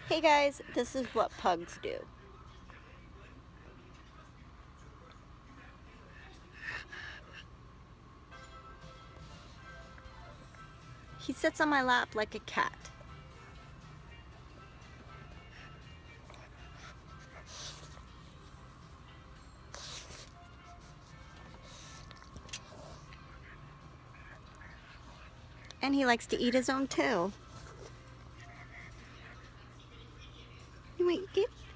Hey guys, this is what pugs do. He sits on my lap like a cat. And he likes to eat his own too. Wait, get